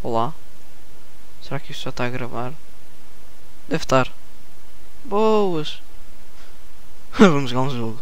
Olá. Será que isto já está a gravar? Deve estar. Boas. Vamos jogar um jogo.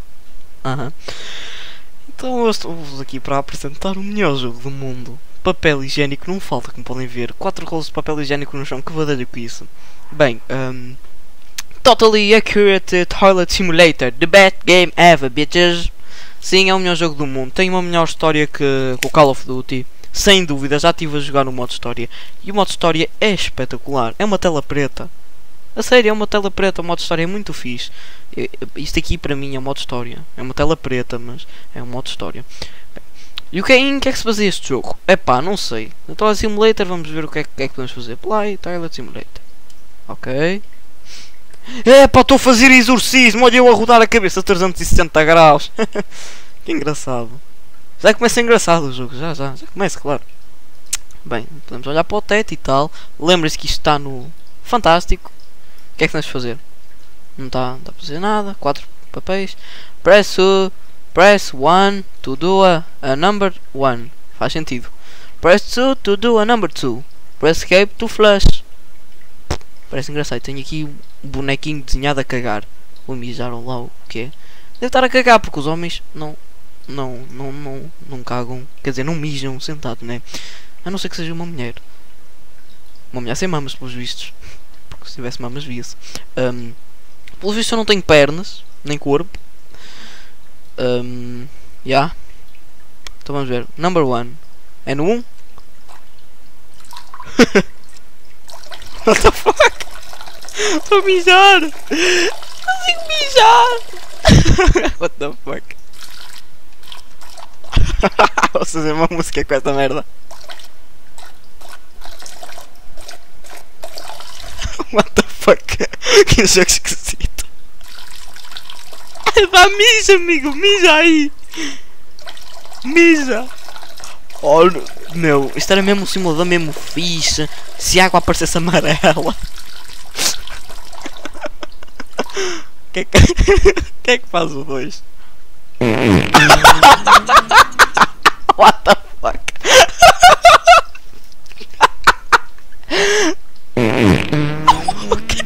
Então eu estou-vos aqui para apresentar o melhor jogo do mundo. Papel higiênico não falta, como podem ver. 4 rolos de papel higiênico no chão, que badalho com isso. Bem, Totally Accurate Toilet Simulator, the best game ever, bitches. Sim, é o melhor jogo do mundo. Tem uma melhor história que o Call of Duty. Sem dúvida, já estive a jogar no modo história. E o modo história é espetacular. É uma tela preta. A sério, é uma tela preta. O modo história é muito fixe. Isto aqui para mim é o modo história. É uma tela preta, mas é um modo história. E o que é que se fazia este jogo? Epá, não sei. No Toilet Simulator vamos ver o que é que podemos fazer. Play, Toilet Simulator. Ok. Epá, estou a fazer exorcismo. Olha eu a rodar a cabeça a 360 graus. Que engraçado. Já começa engraçado o jogo. Já começa, claro. Bem, podemos olhar para o teto e tal. Lembrem-se que isto está no Fantástico. O que é que temos de fazer? Não está a fazer nada. 4 papéis. Press 1 to do a number 1. Faz sentido. Press 2 to do a number 2. Press escape to flush. Parece engraçado. Tenho aqui um bonequinho desenhado a cagar. Vou mijar lá o que é. Deve estar a cagar porque os homens não cagam. Quer dizer, não mijam sentado, né? A não ser que seja uma mulher. Uma mulher sem mamas, pelos vistos. Porque se tivesse mamas, via-se. Pelos vistos eu não tenho pernas, nem corpo. Yeah. Então vamos ver. Number 1. É no 1? What the fuck? Vou mijar! Não consigo mijar! What the fuck? Vou fazer uma música com esta merda. What the fuck? Que jogo esquisito. Vá, mija, amigo, mija aí. Mija. Oh, meu, isto era mesmo um simulador mesmo fixe. Se a água aparecesse amarela. Que é que faz o 2? What the fuck? O que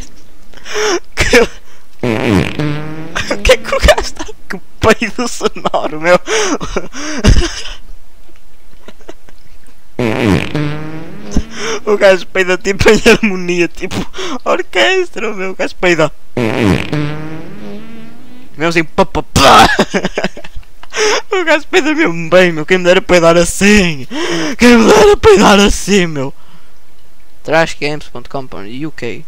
é que o gajo está? Que peido sonoro, meu. O gajo peida tipo em harmonia, tipo orquestra, meu. O gajo peida mesmo assim, pá. O gajo peida mesmo bem, meu. Quem me dera peidar assim. Quem me dera peidar assim, meu. Trashgames.com.uk.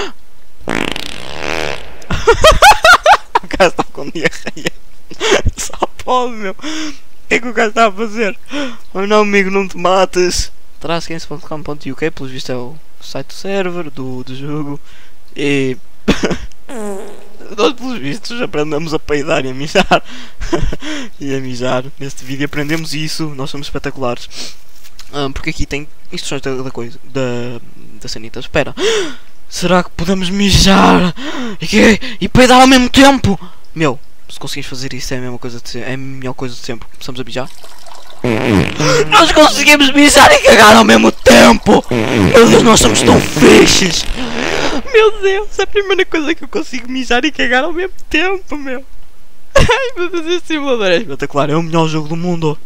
O gajo está com diarreia. Só pode, meu. O que é que o gajo está a fazer? Oh não, amigo, não te mates. Trashgames.com.uk, pelos vistos é o site do server do jogo. E nós, pelos vistos, aprendemos a peidar e a mijar. E a mijar. Neste vídeo aprendemos isso. Nós somos espetaculares. Porque aqui tem instruções da coisa, da sanita. Espera, será que podemos mijar e peidar ao mesmo tempo? Meu, se conseguimos fazer isso é a mesma coisa de sempre, é a melhor coisa de sempre. Começamos a mijar. Nós conseguimos mijar e cagar ao mesmo tempo. Meu Deus, nós somos tão fixes. Meu Deus, é a primeira coisa que eu consigo mijar e cagar ao mesmo tempo, meu. Ai meu Deus, esse simulador é espetacular, é o melhor jogo do mundo.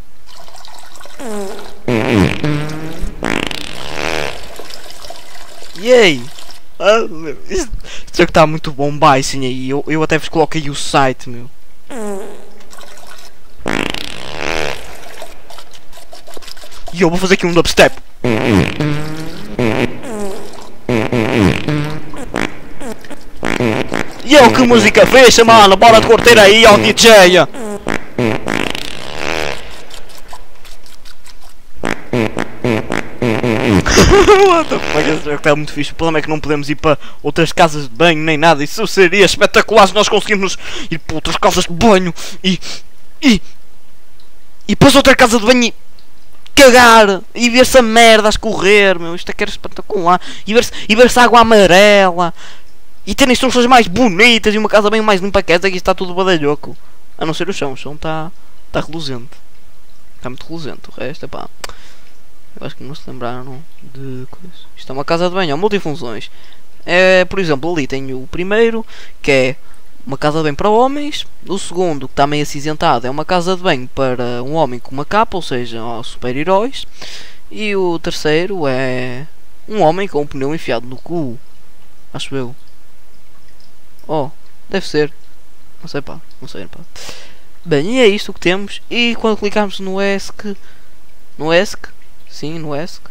E aí? Este jogo está muito bom, baixem aí. Eu até vos coloquei o site, meu. E eu vou fazer aqui um dubstep. E eu, que música fecha, mano. Bora de curtir aí ao DJ. What the fuck, esse jogo está muito fixe. O problema é que não podemos ir para outras casas de banho nem nada. Isso seria espetacular se nós conseguirmos ir para outras casas de banho e depois outra casa de banho e cagar e ver-se a merda a escorrer, meu. Isto é que era espetacular. E ver-se água amarela e ter instruções mais bonitas e uma casa bem mais limpa que essa. Aqui está tudo badalhoco. A não ser o chão está reluzente. Está muito reluzente. O resto é pá. Eu acho que não se lembraram de coisa. Isto é uma casa de banho, multifunções. É, por exemplo, ali tem o primeiro, que é uma casa de banho para homens. O segundo, que está meio acinzentado, é uma casa de banho para um homem com uma capa, ou seja, super-heróis. E o terceiro é um homem com um pneu enfiado no cu. Acho eu. Oh, deve ser. Não sei, pá. Não sei, pá. Bem, e é isto que temos. E quando clicarmos no ESC... No ESC? Sim, no ESC.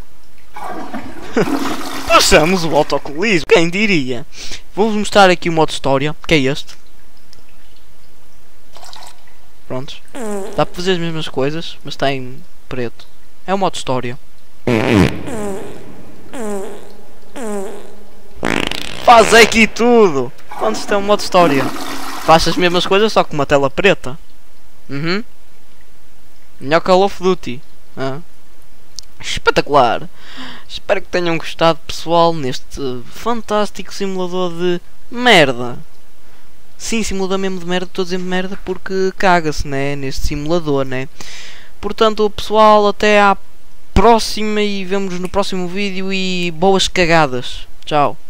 Achamos o autocolismo. Quem diria? Vou-vos mostrar aqui o modo história, que é este. Prontos. Dá para fazer as mesmas coisas, mas está em preto. É o modo história. Faz aqui tudo. Quando isto é um modo história, faz as mesmas coisas, só com uma tela preta. Melhor que Call of Duty. Espetacular. Espero que tenham gostado, pessoal, neste fantástico simulador de merda. Sim, simulador mesmo de merda. Estou a dizer merda porque caga-se, né? Neste simulador, né? Portanto, pessoal, até à próxima e vemo-nos no próximo vídeo e boas cagadas. Tchau.